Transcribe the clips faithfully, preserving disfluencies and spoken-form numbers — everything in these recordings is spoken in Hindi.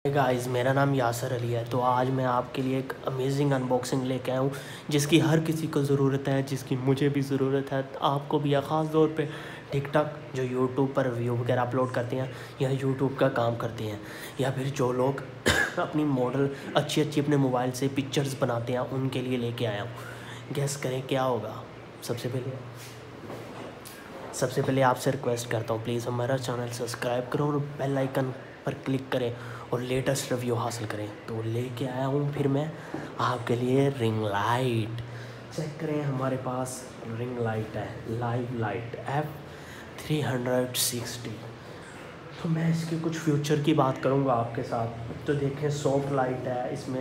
गाइस, मेरा नाम यासर अली है। तो आज मैं आपके लिए एक अमेजिंग अनबॉक्सिंग लेके आया हूँ जिसकी हर किसी को ज़रूरत है, जिसकी मुझे भी ज़रूरत है, तो आपको भी। या ख़ास तौर पे टिकटॉक जो यूट्यूब पर व्यू वगैरह अपलोड करते हैं या यूट्यूब का काम करते हैं, या फिर जो लोग अपनी मॉडल अच्छी अच्छी अपने मोबाइल से पिक्चर्स बनाते हैं, उनके लिए लेके आया हूँ। गेस करें क्या होगा। सबसे पहले सबसे पहले आपसे रिक्वेस्ट करता हूँ, प्लीज़ हमारा चैनल सब्सक्राइब करो और बेल आइकन पर क्लिक करें और लेटेस्ट रिव्यू हासिल करें। तो लेके आया हूँ फिर मैं आपके लिए रिंग लाइट। चेक करें, हमारे पास रिंग लाइट है, live light F three hundred sixty. तो मैं इसके कुछ फ्यूचर की बात करूँगा आपके साथ। तो देखें, सॉफ्ट लाइट है, इसमें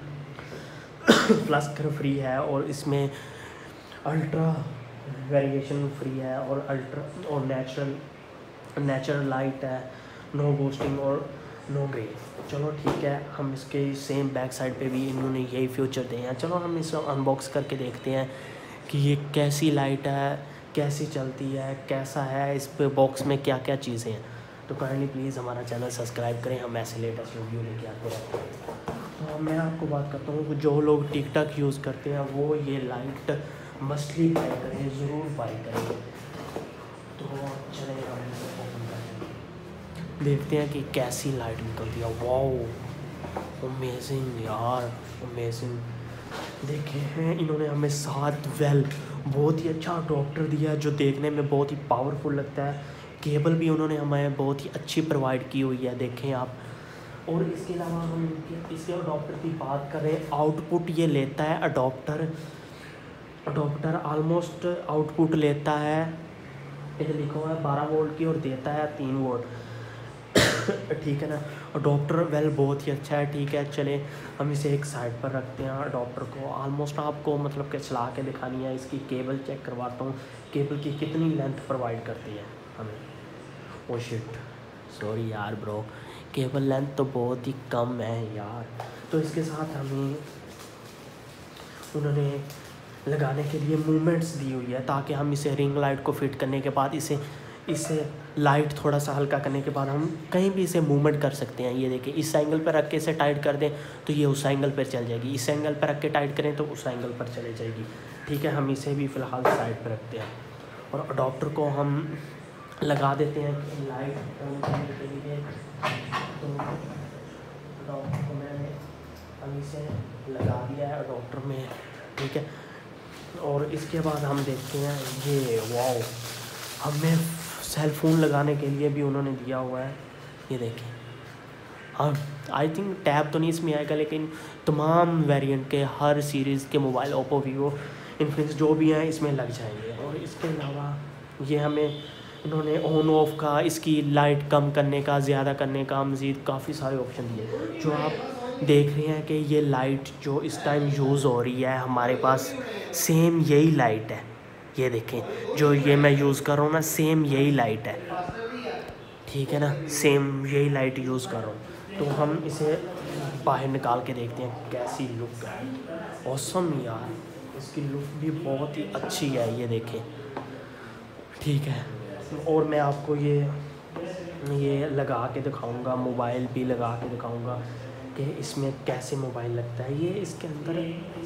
फ्लस्कर फ्री है और इसमें अल्ट्रा वेरिएशन फ्री है और अल्ट्रा और नेचुरल नेचुरल लाइट है, नो गोस्टिंग और नो ग्रे। चलो ठीक है, हम इसके सेम बैक साइड पे भी इन्होंने यही फीचर दिए हैं। चलो हम इसे अनबॉक्स करके देखते हैं कि ये कैसी लाइट है, कैसी चलती है, कैसा है, इस पे बॉक्स में क्या क्या चीज़ें हैं। तो काइंडली प्लीज़ हमारा चैनल सब्सक्राइब करें, हम ऐसे लेटेस्ट रिव्यू लेके आते रहते हैं। तो मैं आपको बात करता हूँ, जो लोग टिकटॉक यूज़ करते हैं वो ये लाइट मस्टली बाई करें, ज़रूर बाई करें। तो चलें हम इसे ओपन करते हैं, देखते हैं कि कैसी लाइट निकलती है। वाओ, अमेजिंग यार, अमेजिंग। देखे हैं, इन्होंने हमें सात वेल बहुत ही अच्छा अडॉप्टर दिया है जो देखने में बहुत ही पावरफुल लगता है। केबल भी उन्होंने हमें बहुत ही अच्छी प्रोवाइड की हुई है, देखें आप। और इसके अलावा हम इसके अडॉप्टर की बात करें, आउटपुट ये लेता है अडॉप्टर अडॉप्टर ऑलमोस्ट आउटपुट लेता है, ये लिखा हुआ है बारह वोल्ट की और देता है तीन वोल्ट। ठीक है ना। अडॉप्टर वेल बहुत ही अच्छा है। ठीक है, चले हम इसे एक साइड पर रखते हैं। अडॉप्टर को ऑलमोस्ट आपको मतलब कि चला के दिखानी है। इसकी केबल चेक करवाता हूँ, केबल की कितनी लेंथ प्रोवाइड करती है हमें। ओ शिट, सॉरी यार ब्रो, केबल लेंथ तो बहुत ही कम है यार। तो इसके साथ हमें उन्होंने लगाने के लिए मूवमेंट्स दी हुई है, ताकि हम इसे रिंग लाइट को फिट करने के बाद इसे इसे लाइट थोड़ा सा हल्का करने के बाद हम कहीं भी इसे मूवमेंट कर सकते हैं। ये देखिए, इस एंगल पर रख के इसे टाइट कर दें तो ये उस एंगल पर चल जाएगी, इस एंगल पर रख के टाइट करें तो उस एंगल पर चले जाएगी। ठीक है, हम इसे भी फ़िलहाल साइड पर रखते हैं और अडॉप्टर को हम लगा देते हैं लाइट ऑन करने के लिए। तो अडॉप्टर को मैंने हम इसे लगा दिया है अडॉप्टर में। ठीक है, और इसके बाद हम देखते हैं ये, वाओ, हमें सेल फ़ोन लगाने के लिए भी उन्होंने दिया हुआ है। ये देखें, हाँ, आई थिंक टैब तो नहीं इसमें आएगा, लेकिन तमाम वेरिएंट के हर सीरीज़ के मोबाइल, ओप्पो, वीवो, इन्फिनिक्स जो भी हैं इसमें लग जाएंगे। और इसके अलावा ये हमें इन्होंने ऑन ऑफ का, इसकी लाइट कम करने का, ज़्यादा करने का, मज़ीद काफ़ी सारे ऑप्शन दिए। जो आप देख रहे हैं कि ये लाइट जो इस टाइम यूज़ हो रही है हमारे पास, सेम यही लाइट है। ये देखें, जो ये मैं यूज़ कर रहा हूँ ना, सेम यही लाइट है। ठीक है ना, सेम यही लाइट यूज़ कर रहा हूँ। तो हम इसे बाहर निकाल के देखते हैं कैसी लुक है। ऑसम यार, इसकी लुक भी बहुत ही अच्छी है, ये देखें। ठीक है, और मैं आपको ये ये लगा के दिखाऊंगा, मोबाइल भी लगा के दिखाऊंगा कि इसमें कैसे मोबाइल लगता है। ये इसके अंदर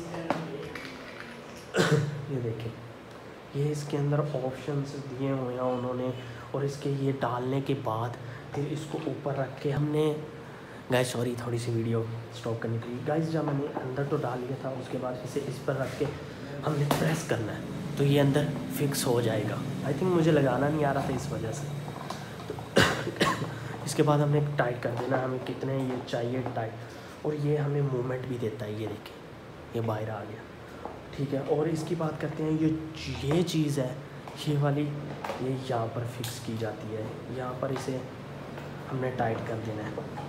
ये देखें, ये इसके अंदर ऑप्शंस दिए हुए हैं उन्होंने। और इसके ये डालने के बाद फिर इसको ऊपर रख के हमने, गाइस सॉरी थोड़ी सी वीडियो स्टॉप करनी पड़ी गाइस। जब मैंने अंदर तो डाल लिया था, उसके बाद इसे इस पर रख के हमने प्रेस करना है तो ये अंदर फिक्स हो जाएगा। आई थिंक मुझे लगाना नहीं आ रहा था इस वजह से। तो इसके बाद हमने टाइट कर देना, हमें कितने ये चाहिए टाइट। और ये हमें मूवमेंट भी देता है, ये देखें, ये बाहर आ गया। ठीक है, और इसकी बात करते हैं, ये ये चीज़ है, ये वाली, ये यहाँ पर फिक्स की जाती है। यहाँ पर इसे हमने टाइट कर देना है।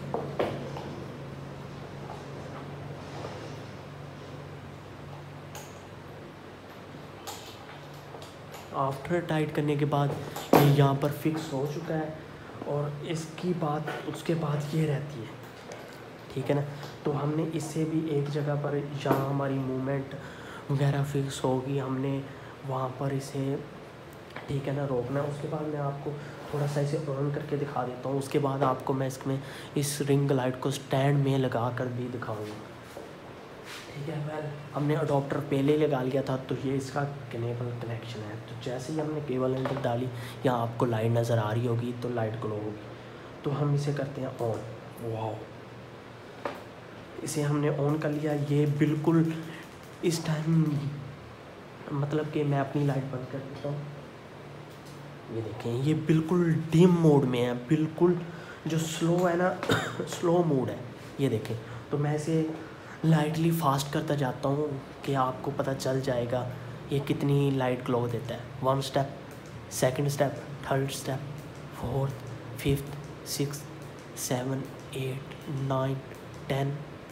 आफ्टर टाइट करने के बाद ये यहाँ पर फिक्स हो चुका है। और इसकी बात उसके बाद ये रहती है, ठीक है ना। तो हमने इससे भी एक जगह पर, जहाँ हमारी मूवमेंट वगैरह फिक्स होगी, हमने वहाँ पर इसे, ठीक है ना, रोकना है। उसके बाद मैं आपको थोड़ा सा इसे ऑन करके दिखा देता हूँ, उसके बाद आपको मैं इसमें इस रिंग लाइट को स्टैंड में लगा कर भी दिखाऊँगा। ठीक है, वेल हमने अडोप्टर पहले ही लगा लिया था, तो ये इसका केबल कनेक्शन है। तो जैसे ही हमने केबल अंदर डाली, यहाँ आपको लाइट नज़र आ रही होगी, तो लाइट ग्लो होगी। तो हम इसे करते हैं ऑन। वाओ, इसे हमने ऑन कर लिया। ये बिल्कुल इस टाइम मतलब कि मैं अपनी लाइट बंद कर देता हूँ। ये देखें, ये बिल्कुल डिम मोड में है, बिल्कुल जो स्लो है ना स्लो मोड है। ये देखें, तो मैं इसे लाइटली फास्ट करता जाता हूँ कि आपको पता चल जाएगा ये कितनी लाइट ग्लो देता है। One step, second step, third step, fourth, fifth, six, seven, eight, nine, ten,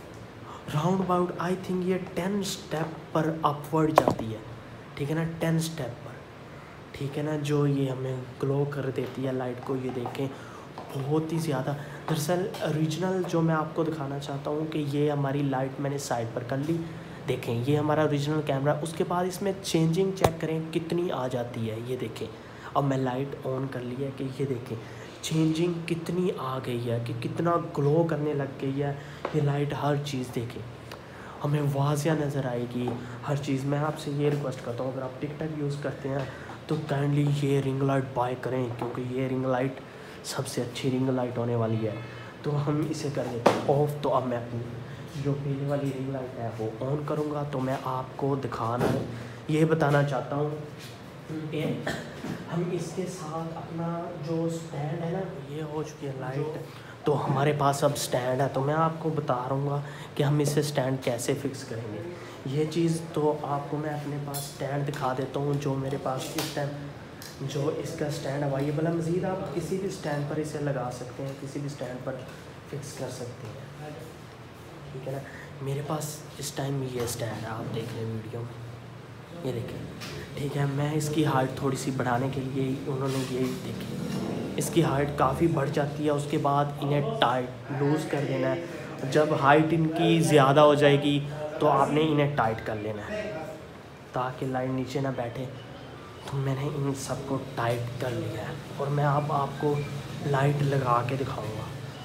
round about I think ये टेन स्टेप पर अपवर्ड जाती है। ठीक है ना, टेन स्टेप पर, ठीक है ना, जो ये हमें ग्लो कर देती है लाइट को। ये देखें, बहुत ही ज़्यादा। दरअसल ओरिजिनल जो मैं आपको दिखाना चाहता हूँ कि ये हमारी लाइट मैंने साइड पर कर ली। देखें, ये हमारा ओरिजिनल कैमरा। उसके बाद इसमें चेंजिंग चेक करें कितनी आ जाती है। ये देखें, अब मैं लाइट ऑन कर ली है कि ये देखें चेंजिंग कितनी आ गई है, कि कितना ग्लो करने लग गई है ये लाइट। हर चीज़ देखें हमें वाज़िया नज़र आएगी, हर चीज़। मैं आपसे ये रिक्वेस्ट करता हूँ, अगर आप टिकटॉक यूज़ करते हैं तो काइंडली ये रिंग लाइट बाय करें, क्योंकि ये रिंग लाइट सबसे अच्छी रिंग लाइट होने वाली है। तो हम इसे कर देते हैं ऑफ। तो अब मैं अपनी जो पहले वाली रिंग लाइट है वो ऑन करूँगा। तो मैं आपको दिखाना ये बताना चाहता हूँ कि हम इसके साथ अपना जो स्टैंड है ना, ये हो चुकी है लाइट, तो हमारे पास अब स्टैंड है। तो मैं आपको बता रहूँगा कि हम इसे स्टैंड कैसे फ़िक्स करेंगे। ये चीज़ तो आपको मैं अपने पास स्टैंड दिखा देता हूँ, जो मेरे पास इस टाइम जो इसका स्टैंड अवेलेबल है। मज़ीद आप किसी भी स्टैंड पर इसे लगा सकते हैं, किसी भी स्टैंड पर फिक्स कर सकते हैं। ठीक है ना, मेरे पास इस टाइम ये स्टैंड है, आप देख लें वीडियो में, ये देखें। ठीक है, मैं इसकी हाइट थोड़ी सी बढ़ाने के लिए उन्होंने ये देखें, इसकी हाइट काफ़ी बढ़ जाती है। उसके बाद इन्हें टाइट लूज़ कर देना है। जब हाइट इनकी ज़्यादा हो जाएगी तो आपने इन्हें टाइट कर लेना है ताकि लाइट नीचे ना बैठे। तो मैंने इन सबको टाइट कर लिया है और मैं अब आपको लाइट लगा के दिखाऊंगा।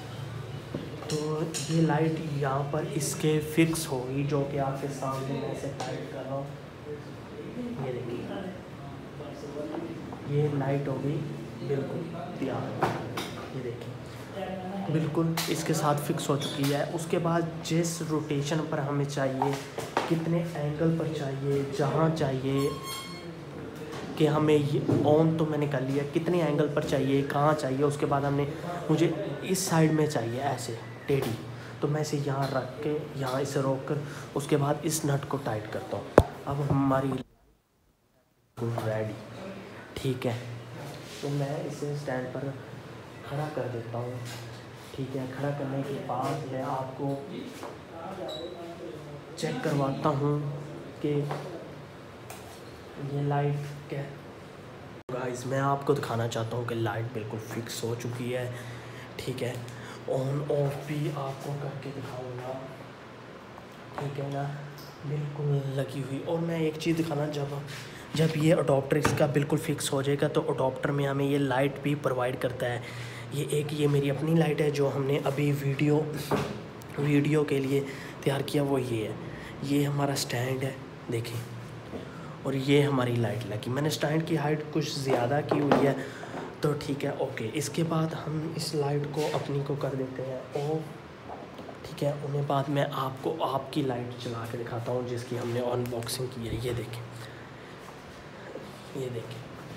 तो ये लाइट यहाँ पर इसके फिक्स होगी, जो कि आपके सामने मैं इसे टाइट कर रहा हूँ। ये देखिए, ये लाइट होगी बिल्कुल तैयार। ये देखिए बिल्कुल इसके साथ फिक्स हो चुकी है। उसके बाद जिस रोटेशन पर हमें चाहिए, कितने एंगल पर चाहिए, जहाँ चाहिए कि हमें ये ऑन तो मैंने कर लिया, कितने एंगल पर चाहिए, कहाँ चाहिए। उसके बाद हमने मुझे इस साइड में चाहिए ऐसे टेढ़ी, तो मैं इसे यहाँ रख के यहाँ इसे रोक कर उसके बाद इस नट को टाइट करता हूँ। अब हमारी रेडी। ठीक है, तो मैं इसे स्टैंड पर खड़ा कर देता हूँ। ठीक है, खड़ा करने के बाद मैं आपको चेक करवाता हूँ कि ये लाइट क्या। गाइस, मैं आपको दिखाना चाहता हूँ कि लाइट बिल्कुल फिक्स हो चुकी है। ठीक है, ऑन ऑफ भी आपको करके दिखाऊंगा। ठीक है ना, बिल्कुल लगी हुई। और मैं एक चीज़ दिखाना, जब जब ये अडोप्टर इसका बिल्कुल फिक्स हो जाएगा तो अडोप्टर में हमें ये लाइट भी प्रोवाइड करता है। ये एक ये मेरी अपनी लाइट है जो हमने अभी वीडियो वीडियो के लिए तैयार किया, वो ये है। ये हमारा स्टैंड है देखिए, और ये हमारी लाइट लगी। मैंने स्टैंड की हाइट कुछ ज़्यादा की हुई है, तो ठीक है ओके। इसके बाद हम इस लाइट को अपनी को कर देते हैं ऑफ। ठीक है, उन्हें बाद मैं आपको आपकी लाइट चला के दिखाता हूँ जिसकी हमने अनबॉक्सिंग की है। ये देखें, ये देखें,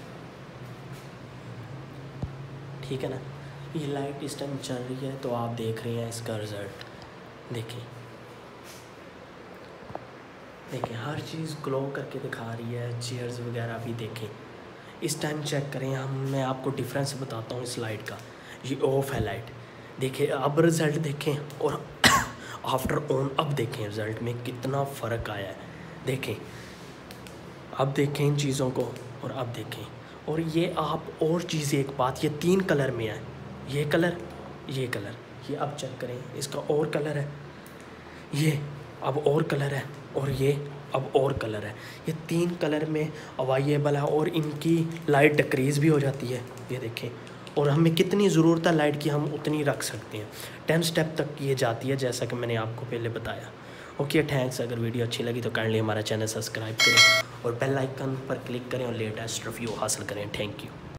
ठीक है ना, ये लाइट इस टाइम चल रही है, तो आप देख रहे हैं इसका रिज़ल्ट। देखिए देखिए हर चीज़ ग्लो करके दिखा रही है, चेयर्स वगैरह भी देखें। इस टाइम चेक करें हम, मैं आपको डिफरेंस बताता हूँ इस लाइट का। ये ऑफ है लाइट, देखिए अब रिज़ल्ट देखें, और आफ्टर ऑन अब देखें रिज़ल्ट में कितना फ़र्क आया है। देखें, अब देखें इन चीज़ों को, और अब देखें। और ये आप और चीज़ एक बात, ये तीन कलर में है, ये कलर, ये कलर, ये अब चेक करें इसका और कलर है, ये अब और कलर है, और ये अब और कलर है। ये तीन कलर में अवेलेबल है, और इनकी लाइट डिक्रीज़ भी हो जाती है। ये देखें, और हमें कितनी ज़रूरत है लाइट की हम उतनी रख सकते हैं। टेन स्टेप तक ये जाती है, जैसा कि मैंने आपको पहले बताया। Okay thanks. अगर वीडियो अच्छी लगी तो काइंडली हमारा चैनल सब्सक्राइब करें और बेल आइकन पर क्लिक करें और लेटेस्ट रिव्यू हासिल करें। Thank you.